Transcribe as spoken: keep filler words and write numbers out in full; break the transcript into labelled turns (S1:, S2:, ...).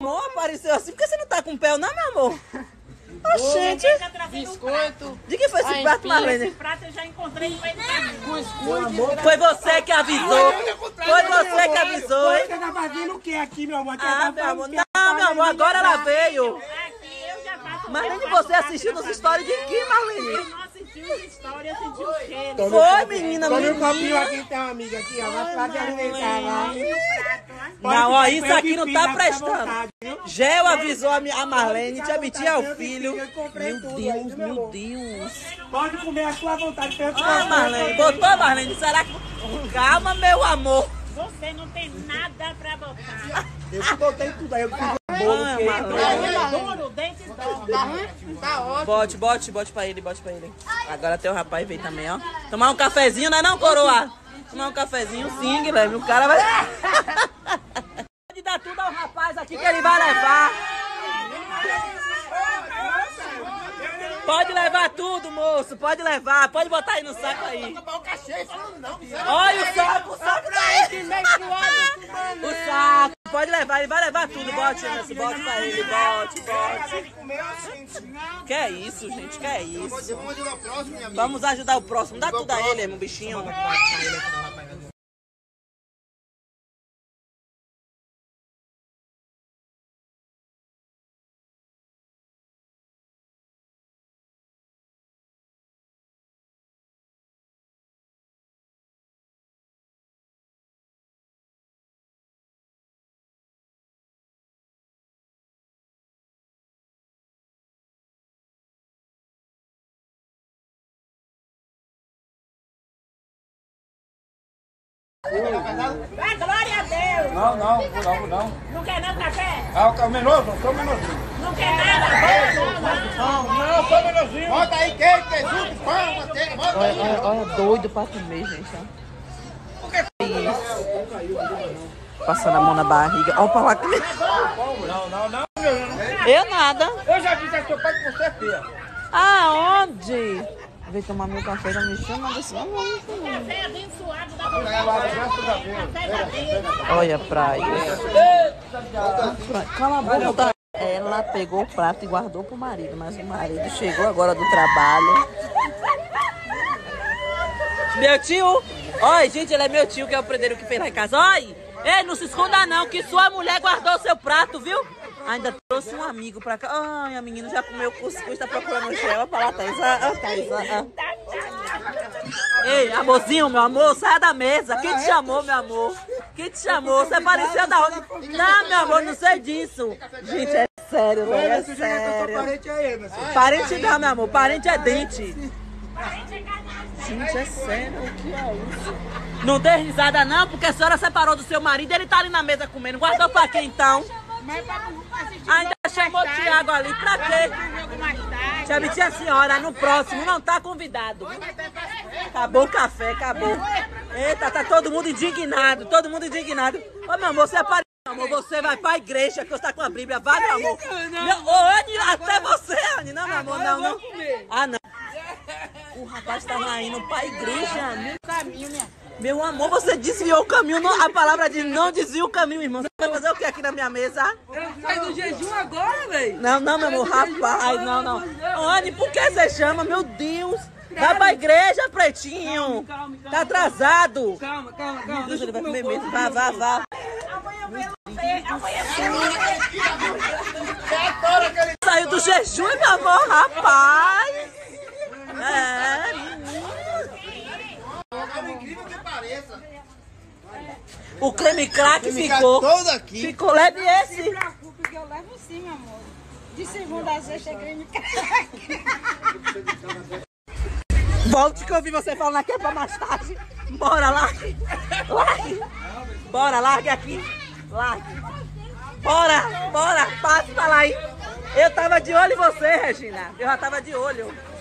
S1: Amor, apareceu assim. Por que você não tá com o pé, não, meu amor? Oxente.
S2: Biscoito.
S1: De que foi esse prato, Marlene?
S3: Esse prato eu já encontrei no meio do caminho.
S1: Foi você que avisou. Foi você que avisou, hein?
S4: Você tá fazendo o que aqui, meu amor?
S1: Ah, meu amor. Não, meu amor, agora ela veio.
S3: Aqui eu já faço.
S1: Marlene, você assistiu nos stories de quem, Marlene?
S3: Eu não assisti os stories, eu senti o cheiro.
S1: Foi, menina,
S4: Tome um copinho
S1: menina.
S4: aqui, tem uma amiga aqui, ó. Vai pra te alimentar, vai.
S1: Não, ó, isso aqui não tá prestando. Gel avisou a mi- a Marlene, tia Bitinha é o filho. Meu Deus, meu Deus.
S4: Pode comer a sua vontade.
S1: Ah, Marlene, botou, Marlene? Será que... Calma, meu amor.
S3: Você não tem nada pra botar.
S4: Eu que botei tudo aí, eu fiz
S1: Ah, Marlene.
S3: Duro, dente duro.
S2: Tá ruim? Tá ótimo.
S1: Bote, bote, bote pra ele, bote pra ele. Agora tem o rapaz veio também, ó. Tomar um cafezinho, não é não, coroa? Tomar um cafezinho, sim, Guilherme. O cara vai... Pode dar tudo ao rapaz aqui que ele vai levar. Pode levar tudo, moço. Pode levar. Pode botar aí no saco aí. Olha o saco, o saco tá aí. O saco. Pode levar, ele vai levar tudo. Bote, nesse, bote pra ele. Bote, bote. Que é isso, gente? Que é isso? Vamos ajudar o próximo. Dá tudo a ele, meu bichinho.
S3: Ah, glória a Deus.
S4: Não, não, não, não.
S3: Não quer não café?
S4: Ah, o menorzinho, não sou menorzinho.
S3: Não quer nada? Não, não.
S4: Não, não sou menorzinho. Bota aí queijo, queijo, pão, manteiga, bota aí.
S1: Olha, olha, doido pra comer, gente. Ó. Isso. Passando a mão na barriga. Olha pra lá.
S4: Não, não, não, meu irmão.
S1: Eu nada.
S4: Eu já disse ao seu pai que você é feia.
S1: Aonde? Vem tomar meu café, não me chama desse homem.
S3: Café abençoado da boca. Café da vida.
S1: Olha pra isso. Cala a boca. Tá? Ela pegou o prato e guardou pro marido, mas o marido chegou agora do trabalho. Meu tio. Oi, gente, ele é meu tio, que é o predeiro que fez lá em casa. Oi! Ei, não se esconda não, que sua mulher guardou seu prato, viu? Ainda trouxe um amigo pra cá. Ai, a menina já comeu cuscuz, tá procurando o gel. Olha pra lá, Thaís. Ah, Thaís, ah, ah. Ei, amorzinho, meu amor, saia da mesa. Quem te chamou, meu amor? Quem te chamou? Você apareceu da onde? Não, meu amor, não sei disso. Gente, é sério, velho, é sério.
S4: Parente aí, meu filho.
S1: Parente não, meu amor, parente é dente. Gente, é sério, o que é isso? Não dê risada não, porque a senhora separou do seu marido, ele tá ali na mesa comendo. Guardou pra quem então? Ainda chamou o Thiago ali, pra quê? Tia Bitinha, a senhora, no próximo não tá convidado. Acabou o café, acabou. Eita, tá todo mundo indignado, todo mundo indignado. Ô, meu amor, você é parente, meu amor, você vai pra igreja, que você tá com a Bíblia, vai, meu amor. Meu, ô, Anny, até você, Anny, não, meu amor, não, não. Ah, não. O rapaz tava indo pra igreja, meu caminho, minha. Meu amor, você desviou o caminho, não, a palavra diz não desvia o caminho, irmão. Você vai fazer o que aqui na minha mesa?
S2: Sai do jejum agora, velho.
S1: Não, não, meu amor, rapaz, não, não. Anny, por que você chama? Meu Deus. Vai pra igreja, pretinho. Tá atrasado.
S2: Calma, calma, calma.
S1: Deus, ele vai comer mesmo. Vá, vá, vá. Saiu do jejum, meu amor, rapaz. É, menino. O creme crack ficou.
S4: Todo aqui.
S1: Ficou leve esse.
S5: Não se preocupe que eu levo sim, meu amor. De segunda a sexta é creme
S1: Volte que eu ouvi você falando aqui é pra mais tarde. Bora, largue. Largue. Bora, largue aqui. Largue. Bora, bora. Passe pra lá aí. Eu tava de olho em você, Regina. Eu já tava de olho.